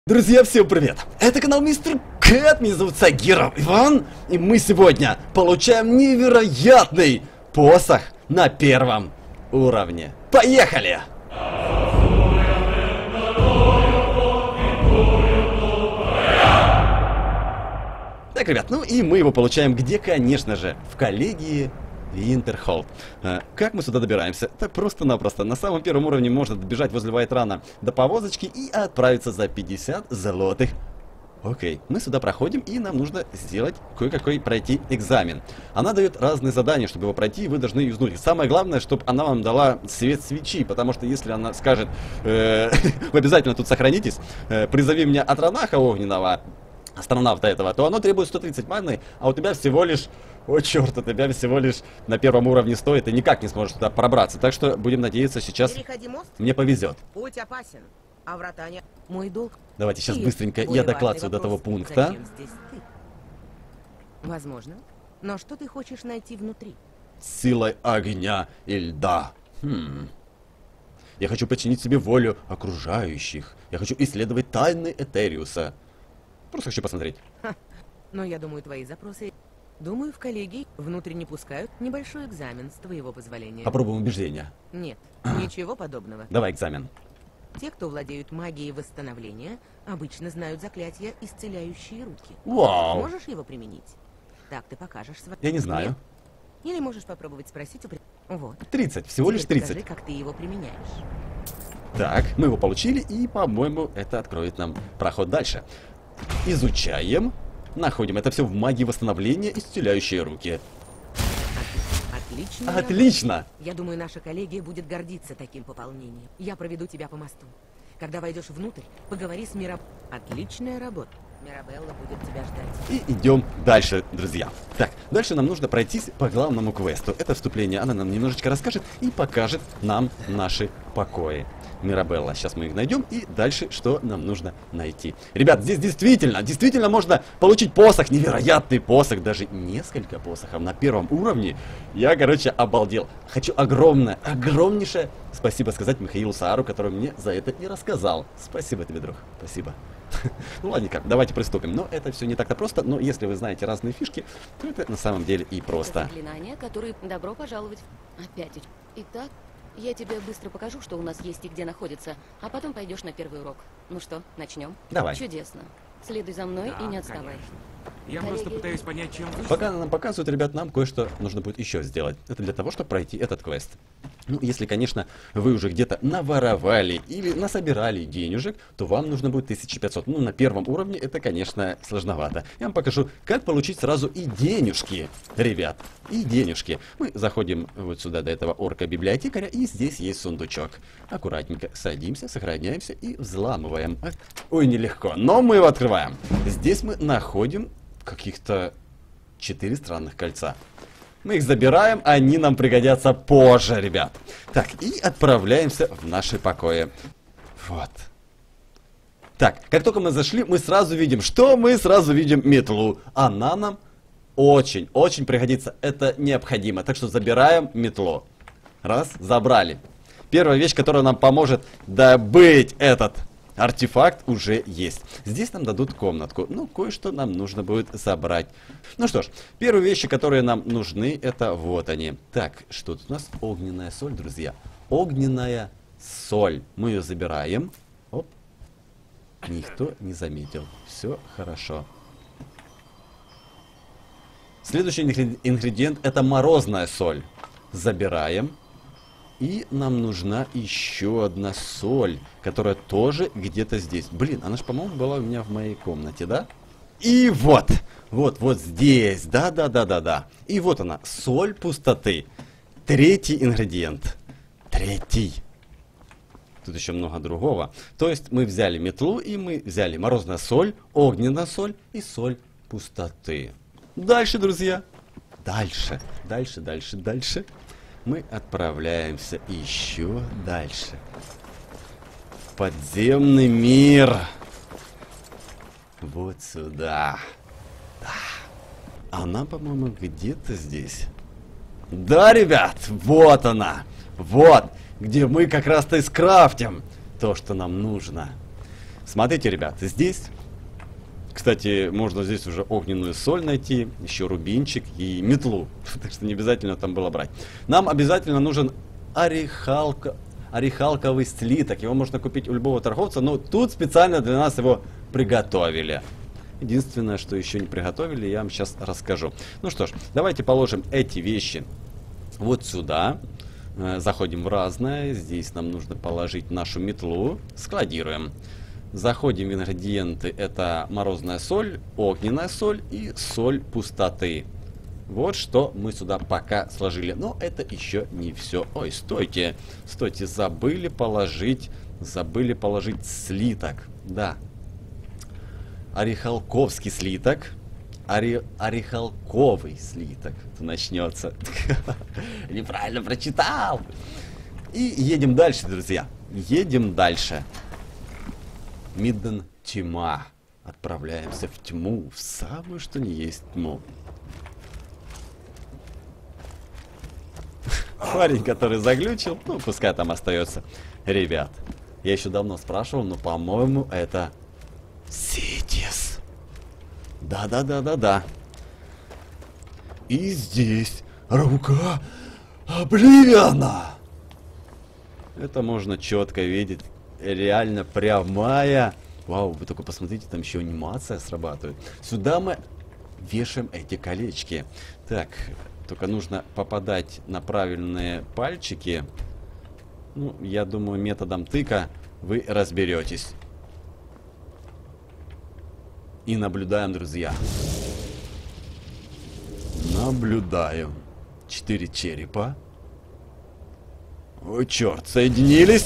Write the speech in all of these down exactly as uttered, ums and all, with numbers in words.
Друзья, всем привет! Это канал Мистер Кэт, меня зовут Сагиров Иван, и мы сегодня получаем невероятный посох на первом уровне. Поехали! Так, ребят, ну и мы его получаем где, конечно же, в коллегии Винтерхолл. А, как мы сюда добираемся? Так просто-напросто. На самом первом уровне можно добежать возле Вайтрана до повозочки и отправиться за пятьдесят золотых. Окей, мы сюда проходим, и нам нужно сделать кое-какой пройти экзамен. Она дает разные задания, чтобы его пройти, и вы должны юзнуть. Самое главное, чтобы она вам дала свет свечи, потому что если она скажет, э, вы обязательно тут сохранитесь, э, призови меня от Ронаха огненного, астронавта этого, то оно требует сто тридцать маны, а у тебя всего лишь... О, черт, у тебя всего лишь на первом уровне стоит, и никак не сможешь туда пробраться. Так что будем надеяться, сейчас мне повезет. Путь опасен, а врата не... Мой долг... Давайте сейчас быстренько я доклацаю до того пункта. Возможно. Но что ты хочешь найти внутри? Силой огня и льда. Хм. Я хочу подчинить себе волю окружающих. Я хочу исследовать тайны Этериуса. Просто хочу посмотреть. Ха. Но я думаю, твои запросы... Думаю, в коллегии внутренне пускают небольшой экзамен, с твоего позволения. Попробуем убеждения. Нет, ничего подобного. Давай экзамен. Те, кто владеют магией восстановления, обычно знают заклятия, исцеляющие руки. Вау! Можешь его применить? Так ты покажешь свой... Я не знаю. Нет? Или можешь попробовать спросить у... При... Вот. тридцать, всего лишь тридцать. Покажи, как ты его применяешь. Так, мы его получили, и, по-моему, это откроет нам проход дальше. Изучаем. Находим это все в магии восстановления, исцеляющие руки. Отлично. Отлично. Я думаю, наша коллегия будет гордиться таким пополнением. Я проведу тебя по мосту. Когда войдешь внутрь, поговори с Мираб... Отличная работа. Мирабелла будет тебя ждать. И идем дальше, друзья. Так, дальше нам нужно пройтись по главному квесту. Это вступление, она нам немножечко расскажет и покажет нам наши покои. Мирабелла. Сейчас мы их найдем, и дальше что нам нужно найти. Ребят, здесь действительно, действительно можно получить посох, невероятный посох, даже несколько посохов на первом уровне. Я, короче, обалдел. Хочу огромное, огромнейшее спасибо сказать Михаилу Саару, который мне за это и рассказал. Спасибо тебе, друг, спасибо. Ну ладненько, давайте приступим. Но это все не так-то просто, но если вы знаете разные фишки, то это на самом деле и просто. Заклинания, которые добро пожаловать опять. Итак, я тебе быстро покажу, что у нас есть и где находится, а потом пойдешь на первый урок. Ну что, начнем? Давай. Чудесно. Следуй за мной Да, и не отставай. конечно. Я Коллеги... просто пытаюсь понять, чем вы... Пока нам показывают, ребят, нам кое-что нужно будет еще сделать. Это для того, чтобы пройти этот квест. Ну, если, конечно, вы уже где-то наворовали или насобирали денежек, то вам нужно будет тысяча пятьсот. Ну, на первом уровне это, конечно, сложновато. Я вам покажу, как получить сразу и денежки, ребят. И денежки. Мы заходим вот сюда, до этого орка-библиотекаря, и здесь есть сундучок. Аккуратненько садимся, сохраняемся и взламываем. Ой, нелегко, но мы его открываем. Здесь мы находим каких-то четыре странных кольца. Мы их забираем, они нам пригодятся позже, ребят. Так, и отправляемся в наши покои. Вот. Так, как только мы зашли, мы сразу видим, что мы сразу видим метлу. Она нам очень-очень пригодится. Это необходимо. Так что забираем метлу. Раз, забрали. Первая вещь, которая нам поможет добыть этот артефакт, уже есть. Здесь нам дадут комнатку. Ну, кое-что нам нужно будет забрать. Ну что ж, первые вещи, которые нам нужны, это вот они. Так, что тут у нас? Огненная соль, друзья. Огненная соль. Мы ее забираем. Оп. Никто не заметил. Все хорошо. Следующий ингредиент это морозная соль. Забираем. И нам нужна еще одна соль, которая тоже где-то здесь. Блин, она же, по-моему, была у меня в моей комнате, да? И вот, вот, вот здесь, да-да-да-да-да. И вот она, соль пустоты. Третий ингредиент. Третий. Тут еще много другого. То есть мы взяли метлу, и мы взяли морозная соль, огненная соль и соль пустоты. Дальше, друзья. Дальше, дальше, дальше, дальше. Мы отправляемся еще дальше. В подземный мир. Вот сюда. Да. Она, по-моему, где-то здесь. Да, ребят, вот она. Вот, где мы как раз-то и скрафтим то, что нам нужно. Смотрите, ребят, здесь... Кстати, можно здесь уже огненную соль найти, еще рубинчик и метлу. Так что не обязательно там было брать. Нам обязательно нужен орехалка, орехалковый слиток. Его можно купить у любого торговца, но тут специально для нас его приготовили. Единственное, что еще не приготовили, я вам сейчас расскажу. Ну что ж, давайте положим эти вещи вот сюда. Заходим в разное. Здесь нам нужно положить нашу метлу. Складируем. Заходим в ингредиенты. Это морозная соль, огненная соль и соль пустоты. Вот что мы сюда пока сложили. Но это еще не все. Ой, стойте. Стойте, забыли положить. Забыли положить слиток. Да. Орехалковский слиток. Ори... Орехалковый слиток. Начнется. Неправильно прочитал. И едем дальше, друзья. Едем дальше. Мидден тьма. Отправляемся в тьму, в самую что ни есть тьму. Парень, который заглючил, ну пускай там остается. Ребят, я еще давно спрашивал, но по-моему это Ситис. Да-да-да-да-да. И здесь рука Обливиона. Это можно четко видеть. Реально прямая. Вау, вы только посмотрите, там еще анимация срабатывает. Сюда мы вешаем эти колечки. Так, только нужно попадать на правильные пальчики. Ну, я думаю, методом тыка вы разберетесь. И наблюдаем, друзья. Наблюдаем. Четыре черепа. Ой, черт, соединились.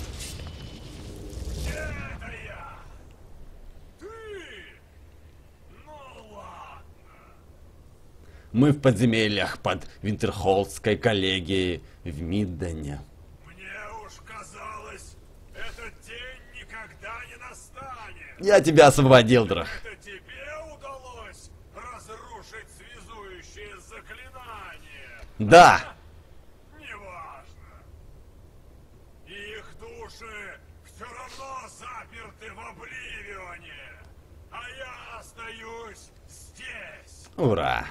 Мы в подземельях под Винтерхолдской коллегией в Миддене. Мне уж казалось, этот день никогда не настанет. Я тебя освободил, друг. Это тебе удалось разрушить связующее заклинание? Да. Неважно. Их души все равно заперты в Обливионе, а я остаюсь здесь. Ура.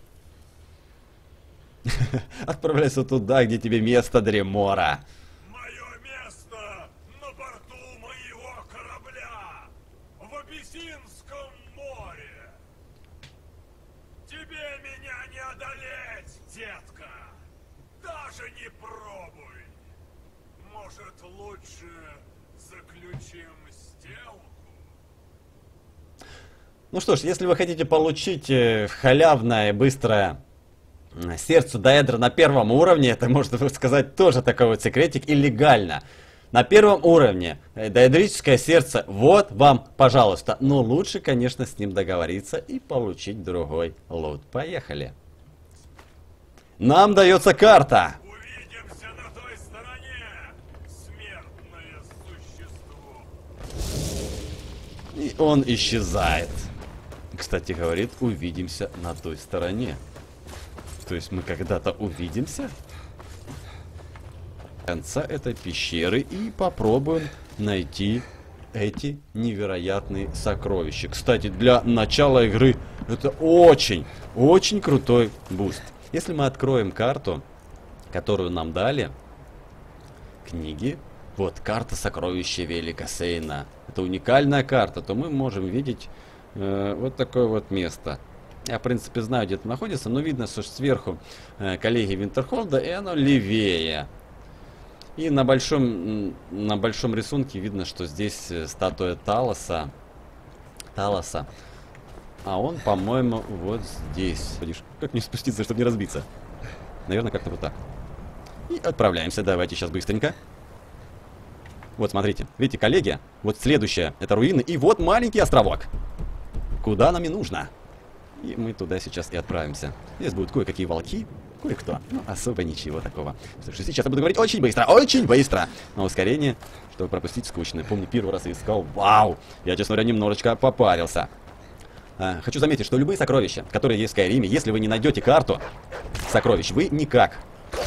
Отправляйся туда, где тебе место, Дремора. Мое место на борту моего корабля в Абиссинском море. Тебе меня не одолеть, детка. Даже не пробуй. Может, лучше заключим сделку? Ну что ж, если вы хотите получить э, халявное и быстрое сердцу Даэдра на первом уровне, это, можно сказать, тоже такой вот секретик, и легально. На первом уровне даэдрическое сердце, вот вам, пожалуйста. Но лучше, конечно, с ним договориться и получить другой лут. Поехали. Нам дается карта. Увидимся на той стороне, смертное существо. И он исчезает. Кстати, говорит, увидимся на той стороне. То есть мы когда-то увидимся в конце этой пещеры и попробуем найти эти невероятные сокровища. Кстати, для начала игры это очень, очень крутой буст. Если мы откроем карту, которую нам дали, книги, вот карта сокровища Великосейна. Это уникальная карта, то мы можем видеть э, вот такое вот место. Я, в принципе, знаю, где это находится, но видно, что сверху э, коллеги Винтерхолда, и оно левее. И на большом, на большом рисунке видно, что здесь статуя Талоса. Талоса. А он, по-моему, вот здесь. Как мне спуститься, чтобы не разбиться? Наверное, как-то вот так. И отправляемся. Давайте сейчас быстренько. Вот, смотрите. Видите, коллеги? Вот следующее. Это руины. И вот маленький островок. Куда нам и нужно. И мы туда сейчас и отправимся. Здесь будут кое-какие волки, кое-кто. Ну, особо ничего такого. Потому что сейчас я буду говорить очень быстро, очень быстро. На ускорение, чтобы пропустить скучно. Помню, первый раз искал. Вау! Я, честно говоря, немножечко попарился. А, хочу заметить, что любые сокровища, которые есть в Скайриме, если вы не найдете карту сокровищ, вы никак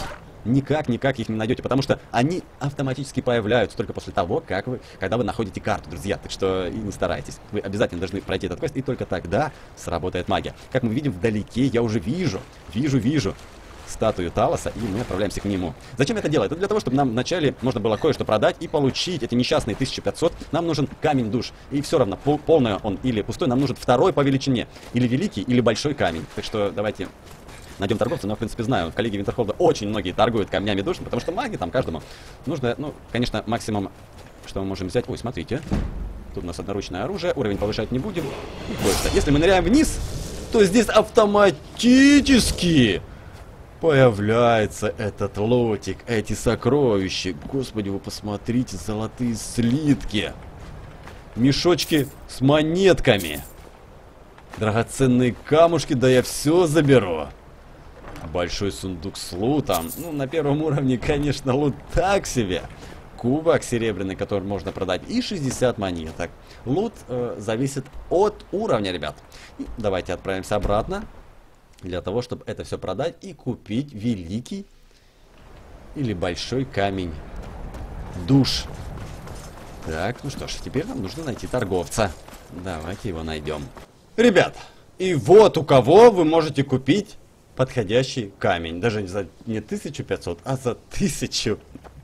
никак, никак их не найдете, потому что они автоматически появляются только после того, как вы, когда вы находите карту, друзья. Так что и не старайтесь. Вы обязательно должны пройти этот квест, и только тогда сработает магия. Как мы видим вдалеке, я уже вижу, вижу, вижу статую Талоса, и мы отправляемся к нему. Зачем это делать? Это для того, чтобы нам вначале можно было кое-что продать и получить эти несчастные тысяча пятьсот. Нам нужен камень душ. И все равно, пол, полный он или пустой, нам нужен второй по величине. Или великий, или большой камень. Так что давайте найдем торговца. Но, в принципе, знаю, коллеги Винтерхолда очень многие торгуют камнями душ, потому что маги там каждому нужно, ну, конечно, максимум, что мы можем взять. Ой, смотрите. Тут у нас одноручное оружие, уровень повышать не будем. И кое-что. Если мы ныряем вниз, то здесь автоматически появляется этот лотик, эти сокровища. Господи, вы посмотрите, золотые слитки. Мешочки с монетками. Драгоценные камушки, да я все заберу. Большой сундук с лутом. Ну, на первом уровне, конечно, лут так себе. Кубок серебряный, который можно продать. И шестьдесят монеток. Лут э, зависит от уровня, ребят. И давайте отправимся обратно. Для того, чтобы это все продать и купить великий или большой камень душ. Так, ну что ж, теперь нам нужно найти торговца. Давайте его найдем. Ребят, и вот у кого вы можете купить подходящий камень. Даже за не тысячу пятьсот, а за тысячу.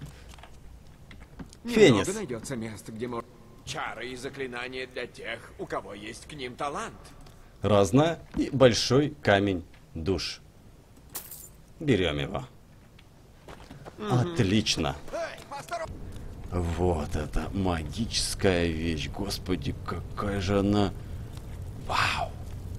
Фенис. Немного найдется место, где можно... Чары и заклинания для тех, у кого есть к ним талант. Разное и большой камень душ. Берем его. Mm-hmm. Отлично. Вот это магическая вещь. Господи, какая же она... Вау.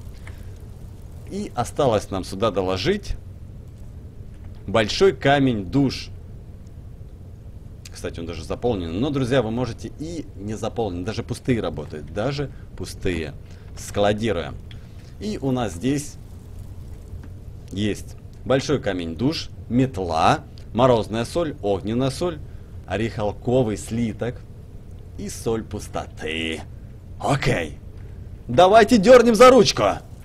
И осталось нам сюда доложить большой камень душ. Кстати, он даже заполнен. Но, друзья, вы можете и не заполнить. Даже пустые работают. Даже пустые. Складируем. И у нас здесь есть большой камень душ, метла, морозная соль, огненная соль, орехалковый слиток и соль пустоты. Окей. Давайте дернем за ручку.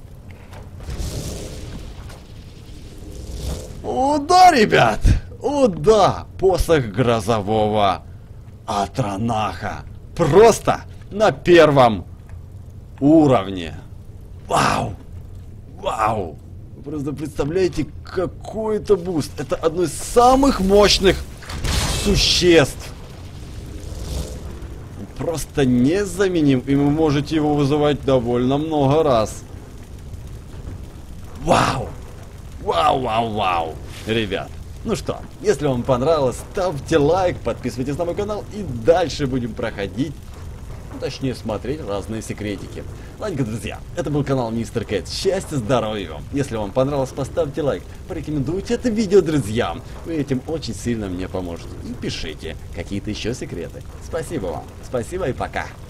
О, да, ребят. О, да. Посох грозового Атронаха. Просто на первом уровне. Вау. Вау. Вы просто представляете, какой это буст. Это одно из самых мощных существ. Просто незаменим, и вы можете его вызывать довольно много раз. Вау! Вау, вау, вау! Ребят, ну что, если вам понравилось, ставьте лайк, подписывайтесь на мой канал, и дальше будем проходить, ну, точнее смотреть разные секретики. Ладненько, друзья, это был канал Мистер Кэт. Счастья, здоровья вам! Если вам понравилось, поставьте лайк, порекомендуйте это видео друзьям. Вы этим очень сильно мне поможете. И пишите какие-то еще секреты. Спасибо вам. Спасибо и пока.